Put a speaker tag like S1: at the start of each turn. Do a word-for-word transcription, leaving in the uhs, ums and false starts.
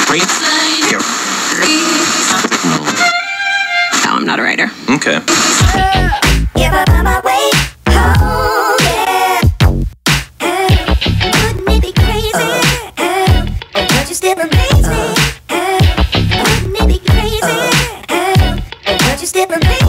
S1: No, I'm not a writer.
S2: Okay.
S3: If I find my way home, yeah. Wouldn't it be crazy? But you still amaze me. Wouldn't it be crazy? But you still amaze me.